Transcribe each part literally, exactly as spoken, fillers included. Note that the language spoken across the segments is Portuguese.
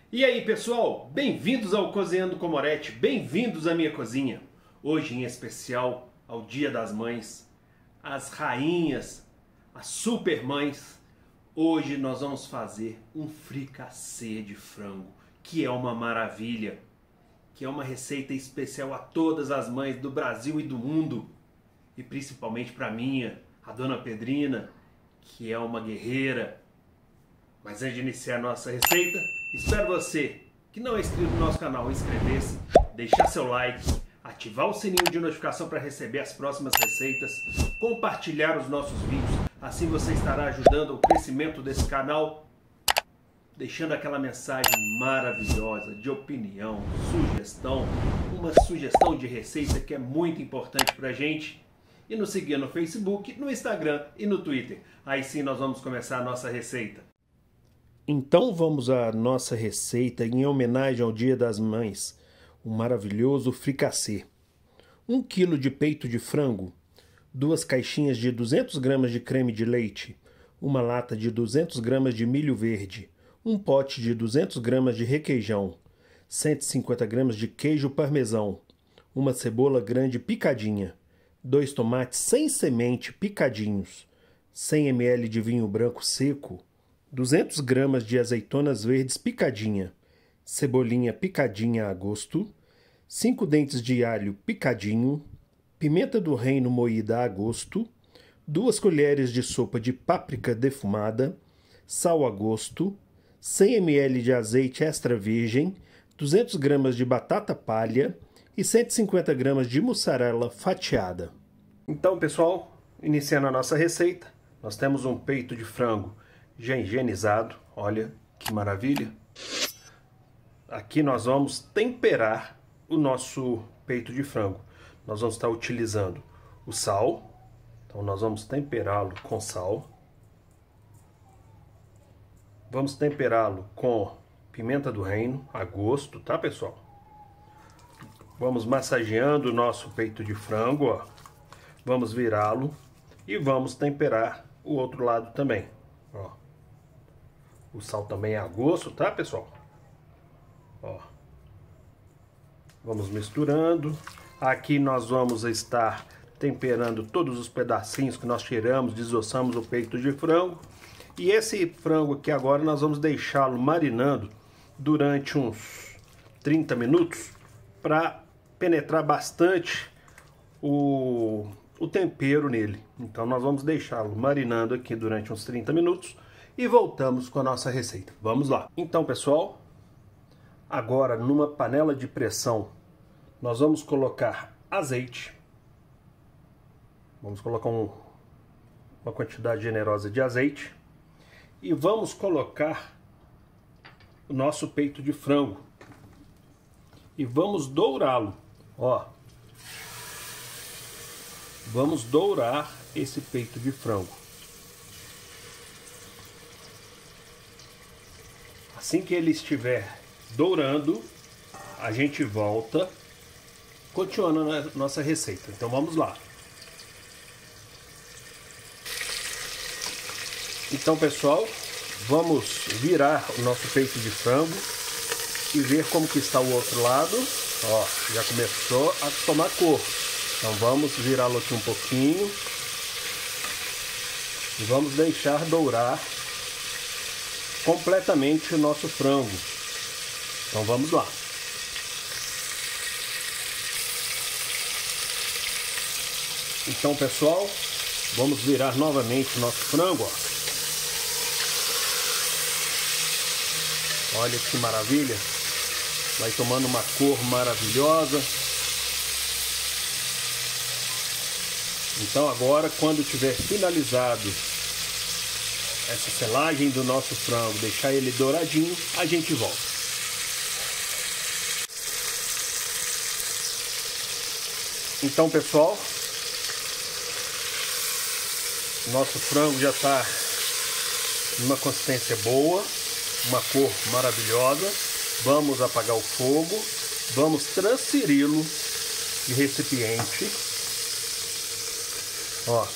E aí pessoal, bem-vindos ao Cozinhando com Moretti, bem-vindos à minha cozinha. Hoje em especial ao Dia das Mães, as rainhas, as super mães. Hoje nós vamos fazer um fricassê de frango, que é uma maravilha, que é uma receita especial a todas as mães do Brasil e do mundo, e principalmente para minha, a Dona Pedrina, que é uma guerreira. Mas antes de iniciar a nossa receita, espero você que não é inscrito no nosso canal inscrever-se, deixar seu like, ativar o sininho de notificação para receber as próximas receitas, compartilhar os nossos vídeos, assim você estará ajudando o crescimento desse canal, deixando aquela mensagem maravilhosa de opinião, sugestão, uma sugestão de receita que é muito importante para a gente, e nos seguir no Facebook, no Instagram e no Twitter. Aí sim nós vamos começar a nossa receita. Então vamos à nossa receita em homenagem ao Dia das Mães, o maravilhoso fricassê. Um quilo de peito de frango, duas caixinhas de duzentos gramas de creme de leite, uma lata de duzentos gramas de milho verde, um pote de duzentos gramas de requeijão, cento e cinquenta gramas de queijo parmesão, uma cebola grande picadinha, dois tomates sem semente picadinhos, cem mililitros de vinho branco seco, duzentas gramas de azeitonas verdes picadinha, cebolinha picadinha a gosto, cinco dentes de alho picadinho, pimenta do reino moída a gosto, duas colheres de sopa de páprica defumada, sal a gosto, cem mililitros de azeite extra virgem, duzentas gramas de batata palha e cento e cinquenta gramas de mussarela fatiada. Então, pessoal, iniciando a nossa receita, nós temos um peito de frango já higienizado, olha que maravilha. Aqui nós vamos temperar o nosso peito de frango. Nós vamos estar utilizando o sal, então nós vamos temperá-lo com sal. Vamos temperá-lo com pimenta do reino, a gosto, tá pessoal? Vamos massageando o nosso peito de frango, ó. Vamos virá-lo e vamos temperar o outro lado também, ó. O sal também é a gosto, tá, pessoal? Ó. Vamos misturando. Aqui nós vamos estar temperando todos os pedacinhos que nós tiramos, desossamos o peito de frango. E esse frango aqui agora nós vamos deixá-lo marinando durante uns trinta minutos para penetrar bastante o, o tempero nele. Então nós vamos deixá-lo marinando aqui durante uns trinta minutos. E voltamos com a nossa receita. Vamos lá. Então, pessoal, agora numa panela de pressão, nós vamos colocar azeite. Vamos colocar um, uma quantidade generosa de azeite. E vamos colocar o nosso peito de frango. E vamos dourá-lo. Ó. Vamos dourar esse peito de frango. Assim que ele estiver dourando, a gente volta, continuando a nossa receita. Então vamos lá. Então, pessoal, vamos virar o nosso peito de frango e ver como que está o outro lado. Ó, já começou a tomar cor. Então vamos virá-lo aqui um pouquinho e vamos deixar dourar completamente o nosso frango. Então vamos lá. Então, pessoal, vamos virar novamente o nosso frango, ó. Olha que maravilha. Vai tomando uma cor maravilhosa. Então agora, quando tiver finalizado essa selagem do nosso frango, deixar ele douradinho, a gente volta. Então, pessoal, nosso frango já está numa consistência boa, uma cor maravilhosa. Vamos apagar o fogo, vamos transferi-lo de recipiente. Ó.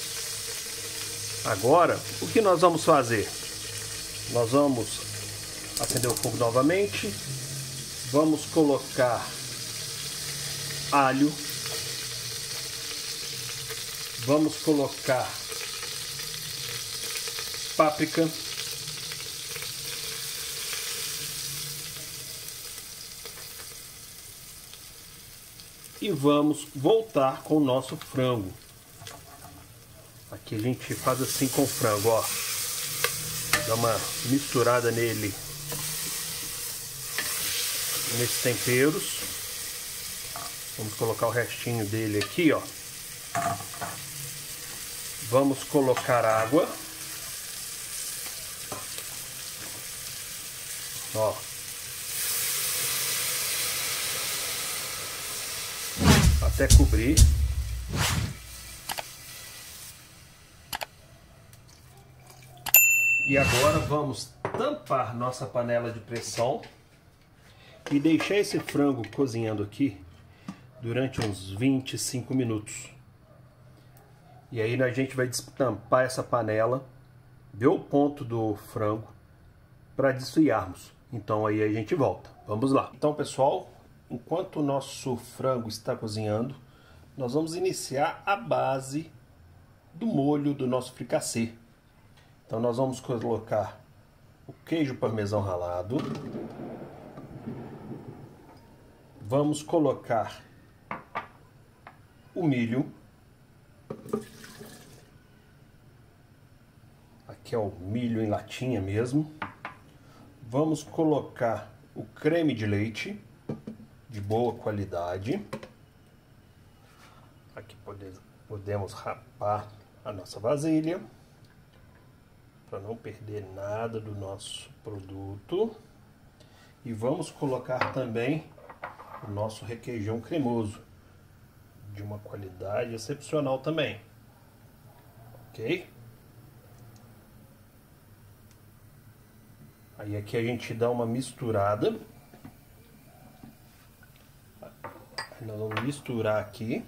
Agora, o que nós vamos fazer? Nós vamos Acender o fogo novamente. Vamos colocar alho. Vamos colocar páprica. E vamos voltar com o nosso frango. Aqui a gente faz assim com o frango, ó. Dá uma misturada nele, nesses temperos. Vamos colocar o restinho dele aqui, ó. Vamos colocar água. Ó. Até cobrir. E agora vamos tampar nossa panela de pressão e deixar esse frango cozinhando aqui durante uns vinte e cinco minutos. E aí a gente vai destampar essa panela, ver o ponto do frango para desfiarmos. Então aí a gente volta. Vamos lá. Então, pessoal, enquanto o nosso frango está cozinhando, nós vamos iniciar a base do molho do nosso fricassê. Então nós vamos colocar o queijo parmesão ralado. Vamos colocar o milho. Aqui é o milho em latinha mesmo. Vamos colocar o creme de leite de boa qualidade. Aqui podemos rapar a nossa vasilha para não perder nada do nosso produto. E vamos colocar também o nosso requeijão cremoso de uma qualidade excepcional também. Ok? Aí aqui a gente dá uma misturada. Nós vamos misturar aqui,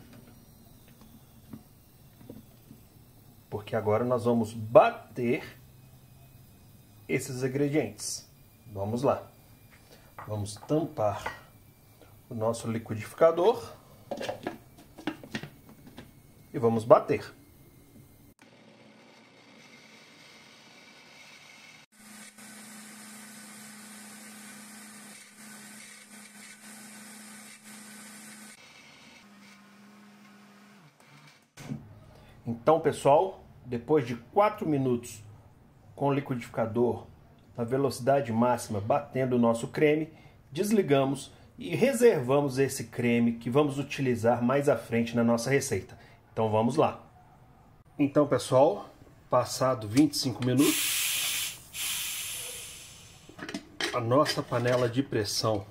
porque agora nós vamos bater esses ingredientes. Vamos lá. Vamos tampar o nosso liquidificador e vamos bater. Então, pessoal, depois de quatro minutos com o liquidificador na velocidade máxima batendo o nosso creme, desligamos e reservamos esse creme que vamos utilizar mais à frente na nossa receita. Então vamos lá. Então, pessoal, passado vinte e cinco minutos, a nossa panela de pressão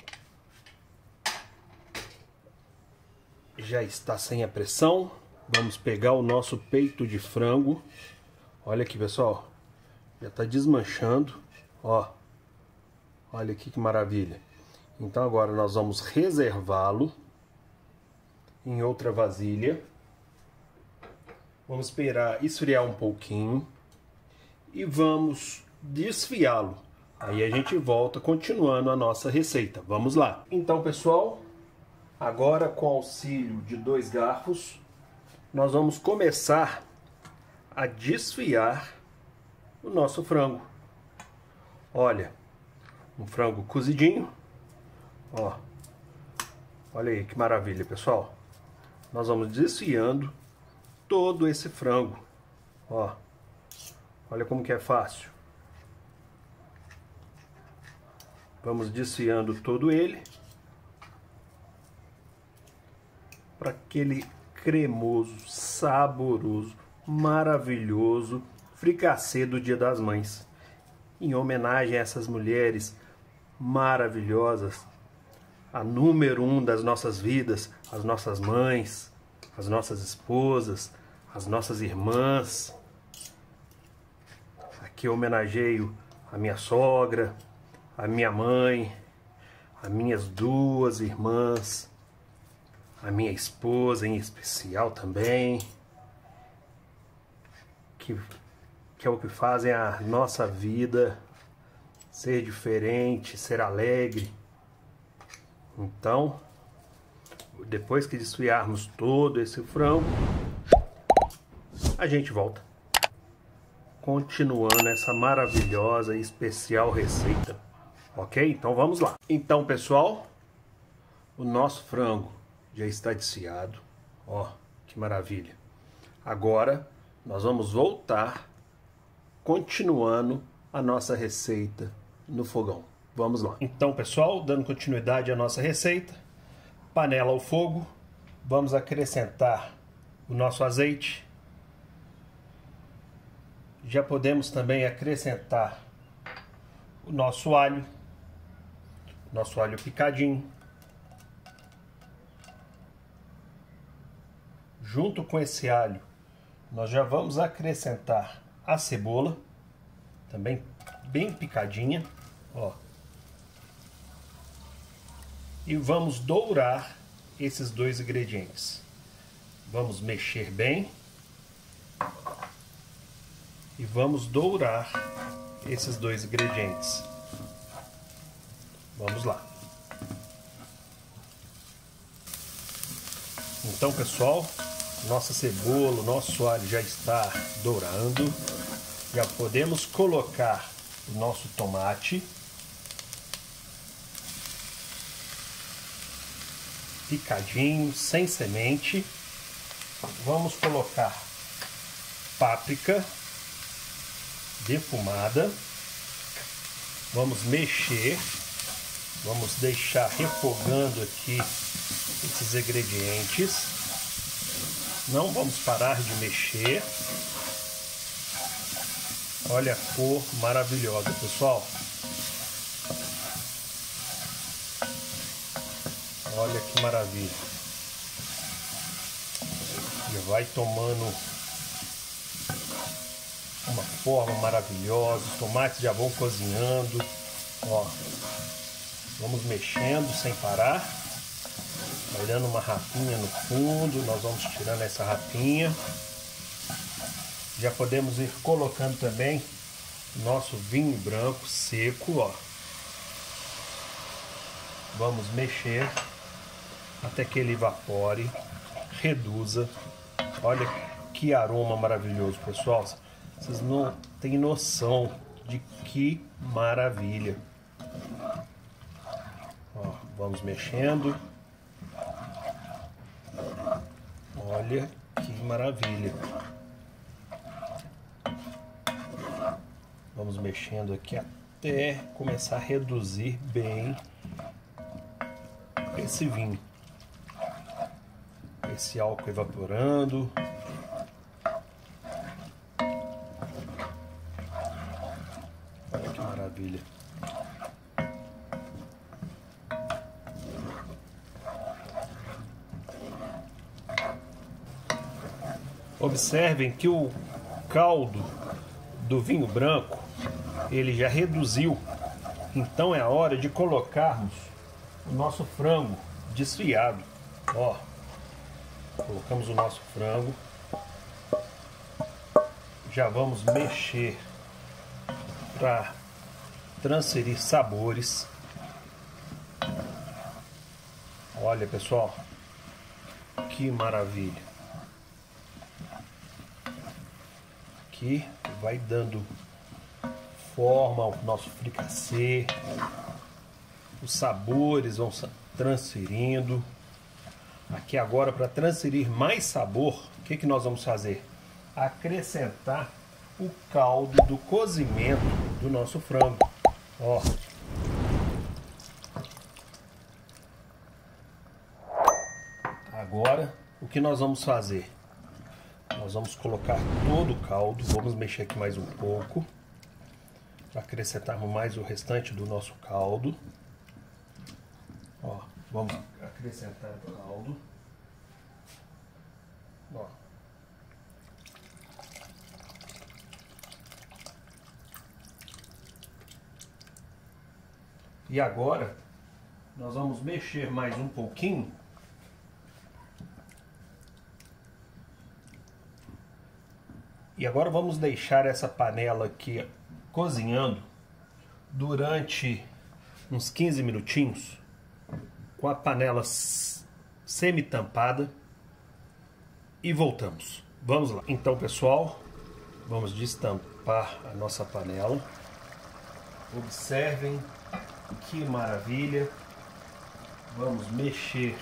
já está sem a pressão. Vamos pegar o nosso peito de frango. Olha aqui, pessoal. Já está desmanchando. Ó. Olha aqui que maravilha. Então agora nós vamos reservá-lo em outra vasilha. Vamos esperar esfriar um pouquinho. E vamos desfiá-lo. Aí a gente volta continuando a nossa receita. Vamos lá. Então, pessoal, agora com auxílio de dois garfos, nós vamos começar a desfiar o nosso frango. Olha, um frango cozidinho. Ó, olha aí que maravilha, pessoal. Nós vamos desfiando todo esse frango. Ó, olha como que é fácil. Vamos desfiando todo ele para aquele cremoso, saboroso, maravilhoso fricassê do Dia das Mães. Em homenagem a essas mulheres maravilhosas, a número um das nossas vidas, as nossas mães, as nossas esposas, as nossas irmãs. Aqui eu homenageio a minha sogra, a minha mãe, as minhas duas irmãs, a minha esposa em especial também, que, que é o que fazem a nossa vida ser diferente, ser alegre. Então, depois que desfiarmos todo esse frango, a gente volta, continuando essa maravilhosa e especial receita. Ok? Então vamos lá. Então, pessoal, o nosso frango já está desfiado. Ó, que maravilha. Agora, nós vamos voltar, continuando a nossa receita no fogão. Vamos lá. Então, pessoal, dando continuidade à nossa receita, panela ao fogo, vamos acrescentar o nosso azeite. Já podemos também acrescentar o nosso alho, nosso alho picadinho. Junto com esse alho, nós já vamos acrescentar a cebola, também bem picadinha, ó. E vamos dourar esses dois ingredientes. Vamos mexer bem e vamos dourar esses dois ingredientes. Vamos lá. Então, pessoal, nossa cebola, nosso alho já está dourando. Já podemos colocar o nosso tomate picadinho, sem semente. Vamos colocar páprica defumada. Vamos mexer. Vamos deixar refogando aqui esses ingredientes. Não vamos parar de mexer. Olha a cor maravilhosa, pessoal. Olha que maravilha. Já vai tomando uma forma maravilhosa. Os tomates já vão cozinhando. Ó, vamos mexendo sem parar. Vai dando uma rapinha no fundo. Nós vamos tirando essa rapinha. Já podemos ir colocando também nosso vinho branco seco, ó. Vamos mexer até que ele evapore, reduza. Olha que aroma maravilhoso, pessoal. Vocês não têm noção de que maravilha. Ó, vamos mexendo. Olha que maravilha. Vamos mexendo aqui até começar a reduzir bem esse vinho. Esse álcool evaporando. Olha que maravilha. Observem que o caldo do vinho branco ele já reduziu. Então é a hora de colocarmos o nosso frango desfiado. Ó, colocamos o nosso frango. Já vamos mexer para transferir sabores. Olha, pessoal, que maravilha. Aqui vai dando forma ao nosso fricassê. Os sabores vão transferindo. Aqui agora, para transferir mais sabor, o que, que nós vamos fazer? Acrescentar o caldo do cozimento do nosso frango. Ó. Agora, o que nós vamos fazer? Nós vamos colocar todo o caldo. Vamos mexer aqui mais um pouco para acrescentarmos mais o restante do nosso caldo. Ó, vamos acrescentar o caldo. Ó. E agora nós vamos mexer mais um pouquinho. E agora vamos deixar essa panela aqui cozinhando durante uns quinze minutinhos com a panela semi-tampada e voltamos. Vamos lá. Então, pessoal, vamos destampar a nossa panela. Observem que maravilha. Vamos mexer.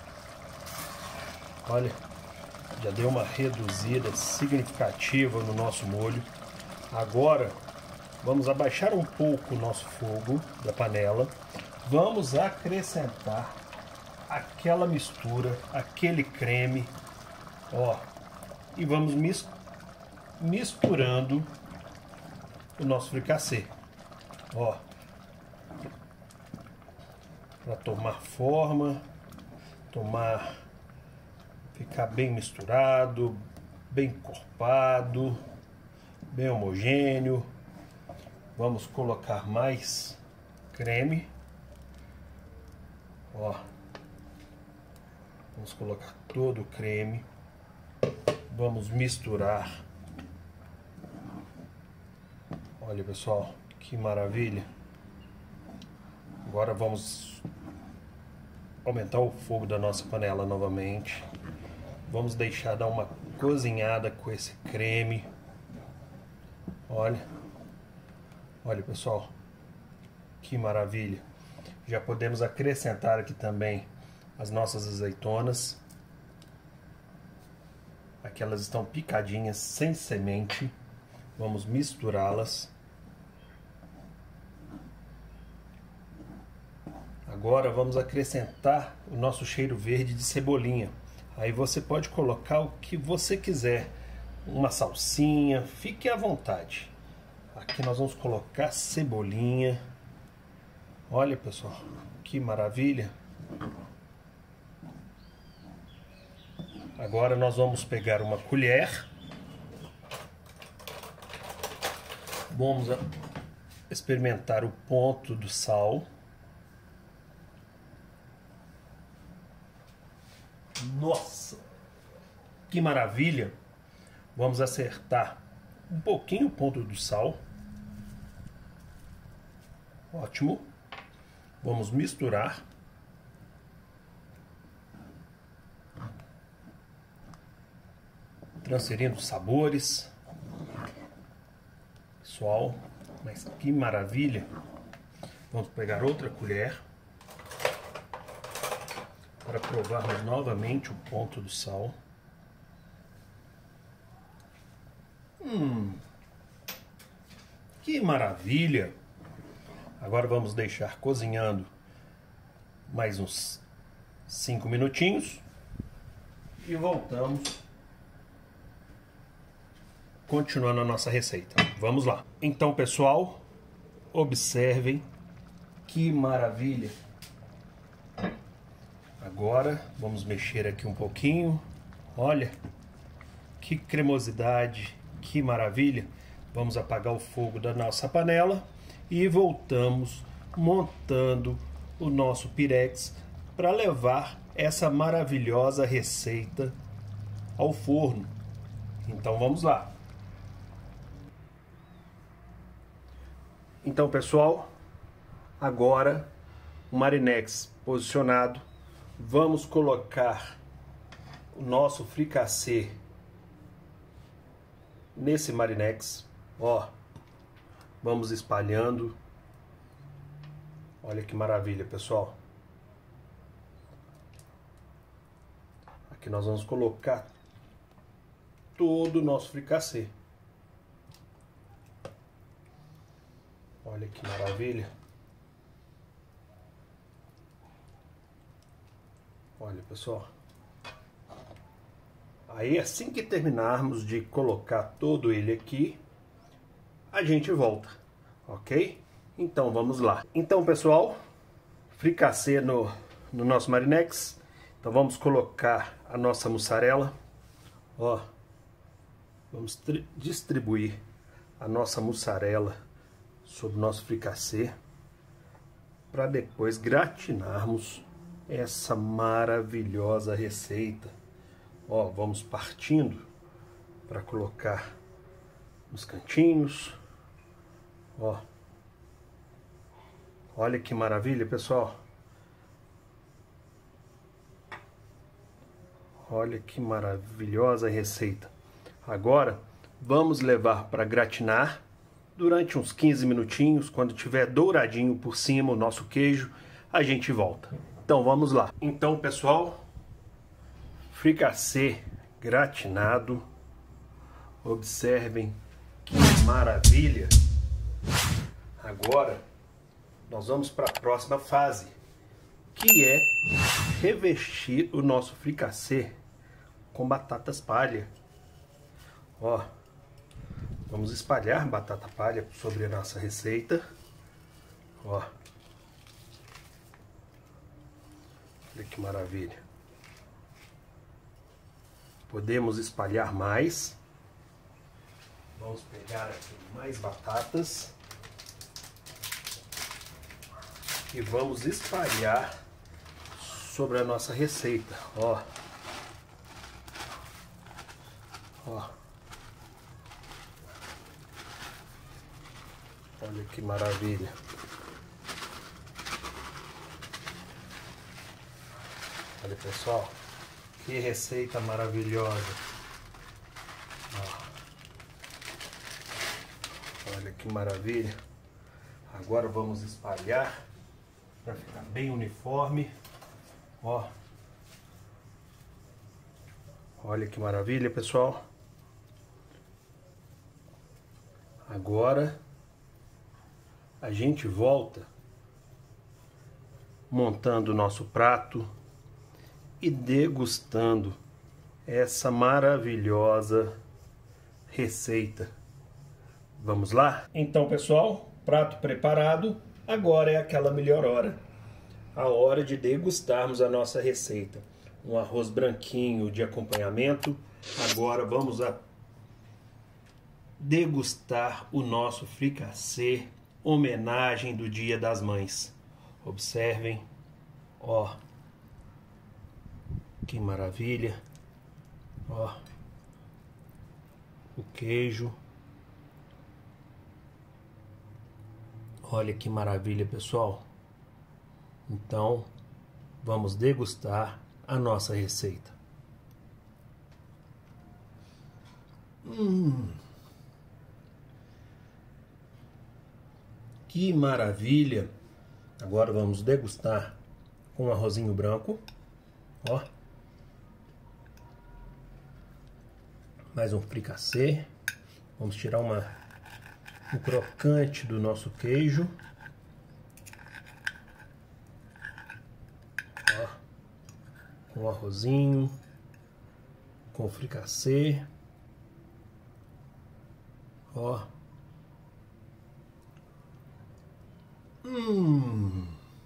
Olha, já deu uma reduzida significativa no nosso molho. Agora vamos abaixar um pouco o nosso fogo da panela. Vamos acrescentar aquela mistura, aquele creme, ó, e vamos mis misturando o nosso fricassê, ó, para tomar forma, tomar, ficar bem misturado, bem encorpado, bem homogêneo. Vamos colocar mais creme, ó, vamos colocar todo o creme, vamos misturar. Olha, pessoal, que maravilha. Agora vamos aumentar o fogo da nossa panela novamente. Vamos deixar dar uma cozinhada com esse creme. Olha, olha, pessoal, que maravilha. Já podemos acrescentar aqui também as nossas azeitonas. Aqui elas estão picadinhas, sem semente. Vamos misturá-las. Agora vamos acrescentar o nosso cheiro verde de cebolinha. Aí você pode colocar o que você quiser. Uma salsinha, fique à vontade. Aqui nós vamos colocar cebolinha. Olha, pessoal, que maravilha. Agora nós vamos pegar uma colher. Vamos experimentar o ponto do sal. Nossa, que maravilha! Vamos acertar um pouquinho o ponto do sal. Ótimo. Vamos misturar. Transferindo os sabores. Pessoal, mas que maravilha! Vamos pegar outra colher para provarmos novamente o ponto do sal. Hum, que maravilha! Agora vamos deixar cozinhando mais uns cinco minutinhos e voltamos continuando a nossa receita. Vamos lá. Então, pessoal, observem que maravilha. Agora vamos mexer aqui um pouquinho. Olha que cremosidade, que maravilha. Vamos apagar o fogo da nossa panela e voltamos montando o nosso pirex para levar essa maravilhosa receita ao forno. Então vamos lá. Então, pessoal, agora o marinex posicionado, vamos colocar o nosso fricassê nesse marinex, ó, vamos espalhando. Olha que maravilha, pessoal. Aqui nós vamos colocar todo o nosso fricassê. Olha que maravilha. Olha, pessoal. Aí assim que terminarmos de colocar todo ele aqui, a gente volta, ok? Então vamos lá. Então, pessoal, fricassê no, no nosso marinex. Então vamos colocar a nossa mussarela. Ó, vamos distribuir a nossa mussarela sobre o nosso fricassê para depois gratinarmos essa maravilhosa receita. Ó, vamos partindo para colocar nos cantinhos. Ó, Olha que maravilha, pessoal. Olha que maravilhosa receita. Agora, vamos levar para gratinar durante uns quinze minutinhos. Quando tiver douradinho por cima o nosso queijo, a gente volta. Então, vamos lá. Então, pessoal, fricassê gratinado. Observem que maravilha. Agora, nós vamos para a próxima fase, que é revestir o nosso fricassê com batatas palha. Ó, vamos espalhar batata palha sobre a nossa receita. Ó, olha que maravilha. Podemos espalhar mais. Vamos pegar aqui mais batatas e vamos espalhar sobre a nossa receita. Ó, ó, olha que maravilha. Olha, pessoal, que receita maravilhosa. Ó. Olha que maravilha. Agora vamos espalhar para ficar bem uniforme. Ó. Olha que maravilha, pessoal. Agora a gente volta montando o nosso prato e degustando essa maravilhosa receita. Vamos lá? Então, pessoal, prato preparado, agora é aquela melhor hora. A hora de degustarmos a nossa receita. Um arroz branquinho de acompanhamento. Agora vamos a degustar o nosso fricassê, homenagem do Dia das Mães. Observem, ó, que maravilha. Ó, o queijo. Olha que maravilha, pessoal. Então, vamos degustar a nossa receita. Hum, que maravilha! Agora vamos degustar com um arrozinho branco. Ó, mais um fricassê. Vamos tirar uma o crocante do nosso queijo. Ó, com arrozinho, com fricassê. Ó. Hum.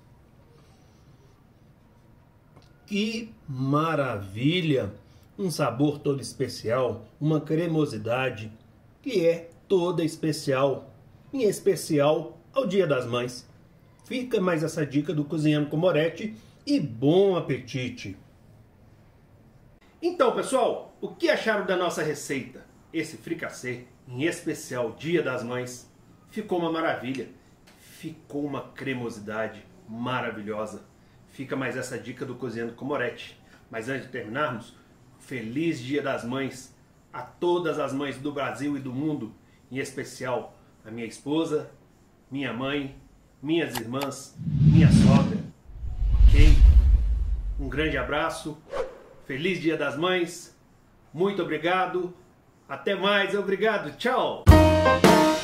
Que maravilha! Um sabor todo especial, uma cremosidade que é toda especial, em especial ao Dia das Mães. Fica mais essa dica do Cozinhando com Moretti e bom apetite! Então, pessoal, o que acharam da nossa receita? Esse fricassê, em especial Dia das Mães, ficou uma maravilha. Ficou uma cremosidade maravilhosa. Fica mais essa dica do Cozinhando com Moretti. Mas antes de terminarmos, feliz Dia das Mães a todas as mães do Brasil e do mundo, em especial a minha esposa, minha mãe, minhas irmãs, minha sogra. Ok? Um grande abraço, feliz Dia das Mães, muito obrigado, até mais, obrigado, tchau!